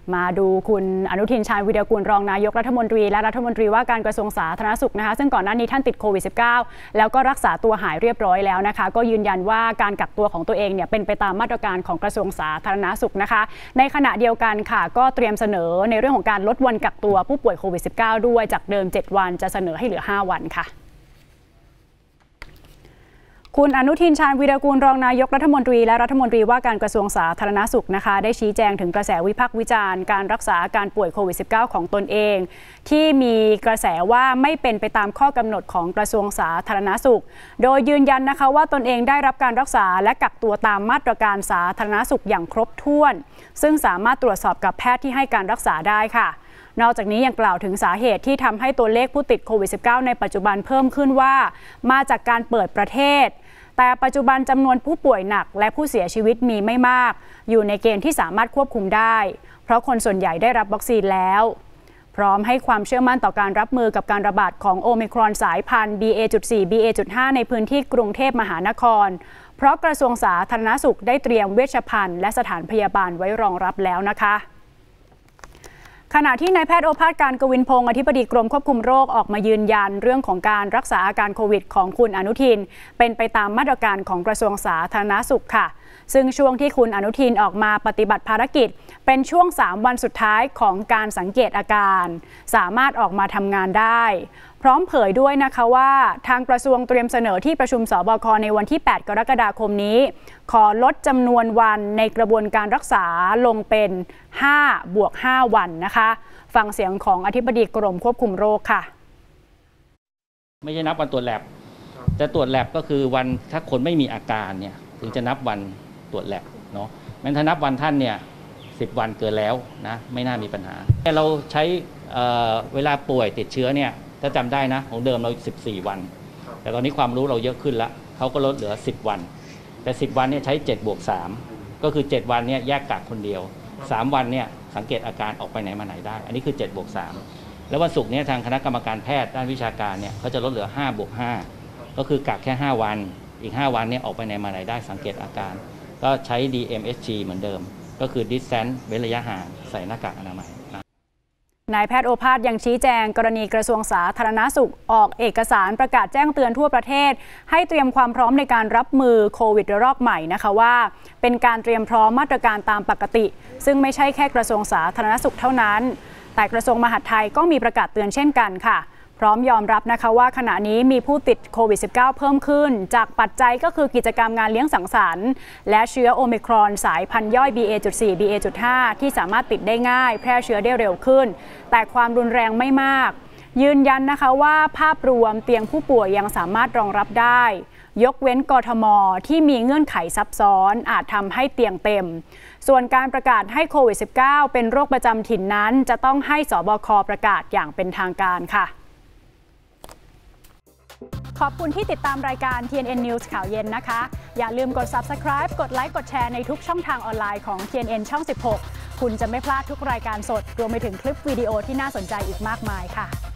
มาดูคุณอนุทินชาญวิรากูลรองนายกรัฐมนตรีและรัฐมนตรีว่าการกระทรวงสาธารณสุขนะคะซึ่งก่อนหน้านี้ท่านติดโควิด -19 แล้วก็รักษาตัวหายเรียบร้อยแล้วนะคะก็ยืนยันว่าการกักตัวของตัวเองเนี่ยเป็นไปตามมาตรการของกระทรวงสาธารณสุขนะคะในขณะเดียวกันค่ะก็เตรียมเสนอในเรื่องของการลดวันกักตัวผู้ป่วยโควิด -19 ด้วยจากเดิม7 วันจะเสนอให้เหลือ5 วันค่ะคุณอนุทินชาญวีรกูลรองนายกรัฐมนตรีและรัฐมนตรีว่าการกระทรวงสาธารณสุขนะคะได้ชี้แจงถึงกระแสวิพากษ์วิจารณ์การรักษาอาการป่วยโควิด -19 ของตนเองที่มีกระแสว่าไม่เป็นไปตามข้อกำหนดของกระทรวงสาธารณสุขโดยยืนยันนะคะว่าตนเองได้รับการรักษาและกักตัวตามมาตรการสาธารณสุขอย่างครบถ้วนซึ่งสามารถตรวจสอบกับแพทย์ที่ให้การรักษาได้ค่ะนอกจากนี้ยังกล่าวถึงสาเหตุที่ทำให้ตัวเลขผู้ติดโควิด -19 ในปัจจุบันเพิ่มขึ้นว่ามาจากการเปิดประเทศแต่ปัจจุบันจำนวนผู้ป่วยหนักและผู้เสียชีวิตมีไม่มากอยู่ในเกณฑ์ที่สามารถควบคุมได้เพราะคนส่วนใหญ่ได้รับวัคซีนแล้วพร้อมให้ความเชื่อมั่นต่อการรับมือกับการระบาดของโอมิครอนสายพันธุ์ BA.4 BA.5 ในพื้นที่กรุงเทพมหานครเพราะกระทรวงสาธารณสุขได้เตรียมเวชภัณฑ์และสถานพยาบาลไว้รองรับแล้วนะคะขณะที่นายแพทย์โอภาสการกวินพงศ์อธิบดีกรมควบคุมโรคออกมายืนยันเรื่องของการรักษาอาการโควิดของคุณอนุทินเป็นไปตามมาตรการของกระทรวงสาธารณสุขค่ะซึ่งช่วงที่คุณอนุทินออกมาปฏิบัติภารกิจเป็นช่วง3 วันสุดท้ายของการสังเกตอาการสามารถออกมาทำงานได้พร้อมเผยด้วยนะคะว่าทางกระทรวงเตรียมเสนอที่ประชุมสบคในวันที่8 กรกฎาคมนี้ขอลดจำนวนวันในกระบวนการรักษาลงเป็น5+5 วันนะคะฟังเสียงของอธิบดีกรมควบคุมโรคค่ะไม่ใช่นับวันตรวจแลบแต่ตรวจแลบก็คือวันถ้าคนไม่มีอาการเนี่ยถึงจะนับวันตรวจแลบเนาะแม้ถ้านับวันท่านเนี่ย10 วันเกินแล้วนะไม่น่ามีปัญหาเราใช้เวลาป่วยติดเชื้อเนี่ยถ้าจำได้นะของเดิมเรา14 วันแต่ตอนนี้ความรู้เราเยอะขึ้นแล้วเขาก็ลดเหลือ10 วันแต่10 วันเนี่ยใช้7+3ก็คือ7 วันเนี่ยแยกกักคนเดียว3 วันเนี่ยสังเกตอาการออกไปไหนมาไหนได้อันนี้คือ7+3แล้ววันศุกร์เนี่ยทางคณะกรรมการแพทย์ด้านวิชาการเนี่ยเขาจะลดเหลือ5+5ก็คือกักแค่5 วันอีก5 วันเนี่ยออกไปไหนมาไหนได้สังเกตอาการก็ใช้ DMSG เหมือนเดิมก็คือ Distance เว้นระยะห่างใส่หน้ากากอนามัยนายแพทย์โอภาสยังชี้แจงกรณีกระทรวงสาธารณสุขออกเอกสารประกาศแจ้งเตือนทั่วประเทศให้เตรียมความพร้อมในการรับมือโควิดระลอกใหม่นะคะว่าเป็นการเตรียมพร้อมมาตรการตามปกติซึ่งไม่ใช่แค่กระทรวงสาธารณสุขเท่านั้นแต่กระทรวงมหาดไทยก็มีประกาศเตือนเช่นกันค่ะพร้อมยอมรับนะคะว่าขณะนี้มีผู้ติดโควิด -19 เพิ่มขึ้นจากปัจจัยก็คือกิจกรรมงานเลี้ยงสังสรรค์และเชื้อโอมิครอนสายพันธุ์ย่อย BA.4 BA.5 ที่สามารถติดได้ง่ายแพร่เชื้อได้เร็วขึ้นแต่ความรุนแรงไม่มากยืนยันนะคะว่าภาพรวมเตียงผู้ป่วยยังสามารถรองรับได้ยกเว้นกทม.ที่มีเงื่อนไขซับซ้อนอาจทำให้เตียงเต็มส่วนการประกาศให้โควิด -19 เป็นโรคประจำถิ่นนั้นจะต้องให้สบคประกาศอย่างเป็นทางการค่ะขอบคุณที่ติดตามรายการ TNN News ข่าวเย็นนะคะอย่าลืมกด Subscribe กดไลค์กดแชร์ในทุกช่องทางออนไลน์ของ TNN ช่อง 16คุณจะไม่พลาดทุกรายการสดรวมไปถึงคลิปวิดีโอที่น่าสนใจอีกมากมายค่ะ